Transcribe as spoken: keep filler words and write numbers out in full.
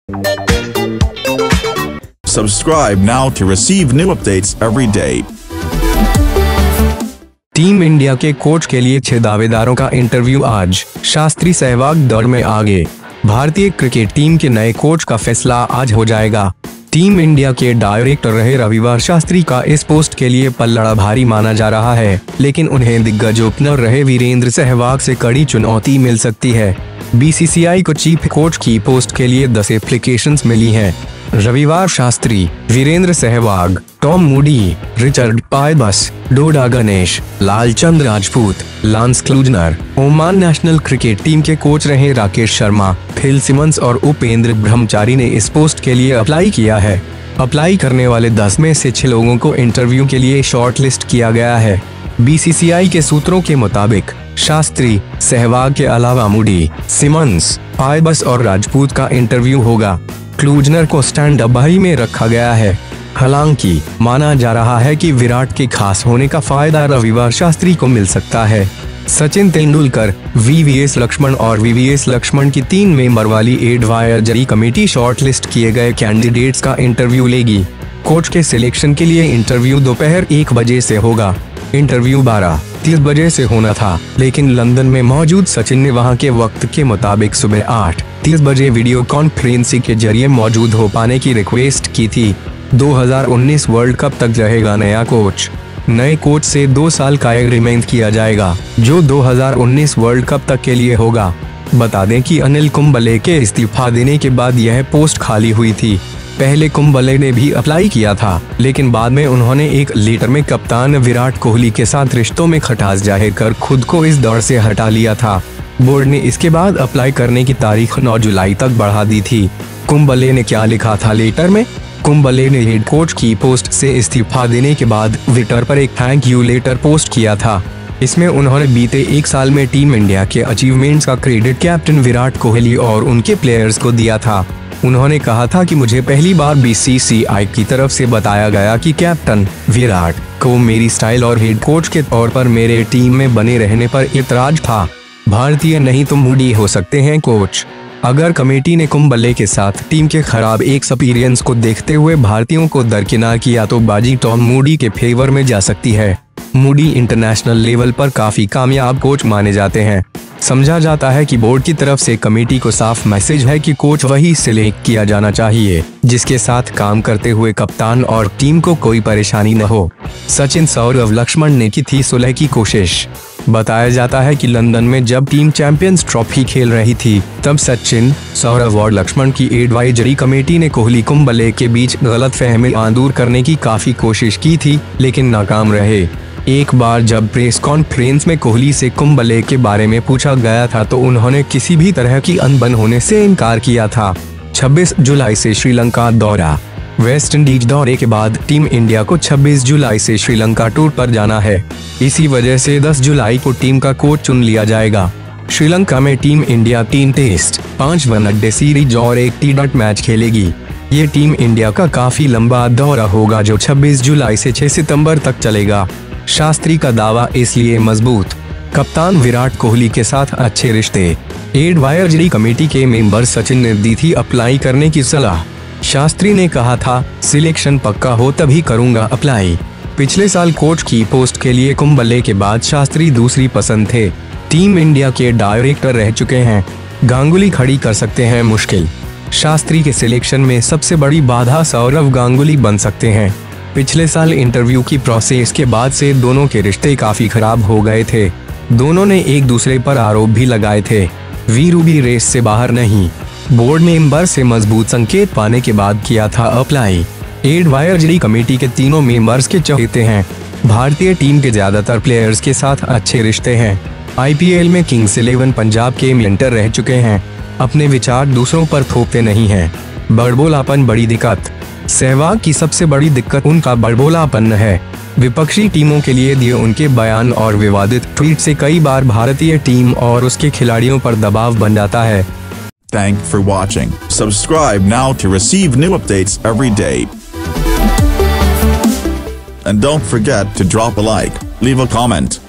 Subscribe now to receive new updates every day. Team India के coach के लिए छह दावेदारों का इंटरव्यू आज। शास्त्री सहवाग दौड़ में आगे। भारतीय क्रिकेट टीम के नए कोच का फैसला आज हो जाएगा। टीम इंडिया के डायरेक्टर रहे रविवार शास्त्री का इस पोस्ट के लिए पल्लड़ा भारी माना जा रहा है, लेकिन उन्हें दिग्गज ओपनर रहे वीरेंद्र सहवाग से कड़ी चुनौती मिल सकती है। बीसीसीआई को चीफ कोच की पोस्ट के लिए दस एप्लीकेशंस मिली हैं। रविवार Shastri, Virender Sehwag, Tom Moody, Richard Pybus, Dodda Ganesh, Lalchand Rajput, Lance Klusener, Oman national cricket team के कोच रहे राकेश शर्मा, फिल सिमंस और उपेंद्र ब्रह्मचारी ने इस पोस्ट के लिए अप्लाई किया है। अप्लाई करने वाले दस में से छह लोगों को इंटरव्यू के लिए शॉर्टलिस्ट किया गया है। बीसीसीआई के सूत्रों के मुताबिक शास्त्री, सहवाग के अलावा मूडी, सिमंस, पायबस और राजपूत का इंटरव्यू होगा। क्लूजनर को स्टैंड बाई में रखा गया है। हालांकि माना जा रहा है कि विराट के खास होने का फायदा रविवार शास्त्री को मिल सकता है। सचिन तेंदुलकर, वीवीएस लक्ष्मण और वीवीएस लक्ष्मण की तीन मेंबर वाली एडवाइजरी कमेटी शॉर्टलिस्ट किए गए कैंडिडेट्स का इंटरव्यू लेगी। कोच के सिलेक्शन के लिए इंटरव्यू दोपहर एक बजे से होगा। इंटरव्यू बारह तीस बजे से होना था, लेकिन लंदन में मौजूद सचिन ने वहां के वक्त के मुताबिक सुबह आठ तीस बजे वीडियो कॉन्फ्रेंसिंग के जरिए मौजूद हो पाने की रिक्वेस्ट की थी। दो हज़ार उन्नीस वर्ल्ड कप तक रहेगा नया कोच। नए कोच से दो साल का एग्रीमेंट किया जाएगा, जो दो हज़ार उन्नीस वर्ल्ड कप तक के लिए होगा। बता दें कि अनिल कुंबले के इस्तीफा देने के बाद यह पोस्ट खाली हुई थी। पहले कुंबले ने भी अप्लाई किया था, लेकिन बाद में उन्होंने एक लेटर में कप्तान विराट कोहली के साथ रिश्तों में खटास जाहिर कर खुद को इस दौड़ से हटा लिया था। बोर्ड ने इसके बाद अप्लाई करने की तारीख नौ जुलाई तक बढ़ा दी थी। कुंबले ने क्या लिखा था लेटर में? कुंबले ने हेड कोच की पोस्ट से इस्तीफा देने के बाद ट्विटर पर एक थैंक यू लेटर पोस्ट किया था। इसमें उन्होंने बीते एक साल में टीम इंडिया के अचीवमेंट्स का क्रेडिट कैप्टन विराट कोहली और उनके प्लेयर्स को दिया था। उन्होंने कहा था कि मुझे पहली बार बीसीसीआई की तरफ से बताया गया कि कैप्टन विराट को मेरी स्टाइल और हेड कोच के तौर पर मेरे टीम में बने रहने पर इतराज था। भारतीय नहीं तो मूडी हो सकते हैं कोच। अगर कमेटी ने कुंबले के साथ टीम के खराब एक्सपीरियंस को देखते हुए भारतीयों को दरकिनार किया तो बाजी टॉम मूडी के फेवर में जा सकती है। मूडी इंटरनेशनल लेवल पर काफी कामयाब कोच माने जाते हैं। समझा जाता है कि बोर्ड की तरफ से कमेटी को साफ मैसेज है कि कोच वही सिलेक्ट किया जाना चाहिए जिसके साथ काम करते हुए कप्तान और टीम को कोई परेशानी न हो। सचिन, सौरव, लक्ष्मण ने की थी सुलह की कोशिश। बताया जाता है कि लंदन में जब टीम चैंपियंस ट्रॉफी खेल रही थी, तब सचिन, सौरव और लक्ष्मण की एडवाइजरी कमेटी ने कोहली कुंबले के बीच गलतफहमी दूर करने की काफी कोशिश की थी, लेकिन नाकाम रहे। एक बार जब प्रेस कॉन्फ्रेंस में कोहली से कुंबले के बारे में पूछा गया था तो उन्होंने किसी भी तरह की अनबन होने से इनकार किया था। छब्बीस जुलाई से श्रीलंका दौरा। वेस्ट इंडीज दौरे के बाद टीम इंडिया को छब्बीस जुलाई से श्रीलंका टूर पर जाना है। इसी वजह से दस जुलाई को टीम का कोच चुन लिया जाएगा। श्रीलंका में टीम इंडिया तीन टेस्ट, पांच वनडे सीरीज और एक टी ट्वेंटी मैच खेलेगी। ये टीम इंडिया का काफी लंबा दौरा होगा जो छब्बीस जुलाई से छह सितंबर तक चलेगा। शास्त्री का दावा इसलिए मजबूत, कप्तान विराट कोहली के साथ अच्छे रिश्ते। एडवाइजरी कमेटी के मेंबर सचिन ने दी थी अप्लाई करने की सलाह। शास्त्री ने कहा था, सिलेक्शन पक्का हो तभी करूंगा अप्लाई। पिछले साल कोच की पोस्ट के लिए कुंबले के बाद शास्त्री दूसरी पसंद थे। टीम इंडिया के डायरेक्टर रह चुके हैं, गांगुली खड़ी कर सकते हैं मुश्किल। शास्त्री के सिलेक्शन में सबसे बड़ी बाधा सौरव गांगुली बन सकते हैं। पिछले साल इंटरव्यू की प्रोसेस के बाद से दोनों के रिश्ते काफी खराब हो गए थे। दोनों ने एक दूसरे पर आरोप भी लगाए थे। वीरू भी रेस से बाहर नहीं। बोर्ड मेंबर से मजबूत संकेत पाने के बाद किया था अप्लाई। एडवाइजरी कमेटी के तीनों मेंबर्स के चहेते हैं। भारतीय टीम के ज्यादातर प्लेयर्स के साथ अच्छे रिश्ते हैं। आईपीएल में किंग्स इलेवन पंजाब के मेंटर रह चुके हैं। अपने विचार दूसरों पर थोपते नहीं हैं। बड़बोलापन बड़ी दिक्कत। सहवाग की सबसे बड़ी दिक्कत उनका बड़बोलापन है। विपक्षी टीमों के लिए दिए उनके बयान और विवादित ट्वीट से कई बार भारतीय टीम और उसके खिलाड़ियों पर दबाव बन जाता है। Thank you for watching. Subscribe now to receive new updates every day. And don't forget to drop a like, leave a comment.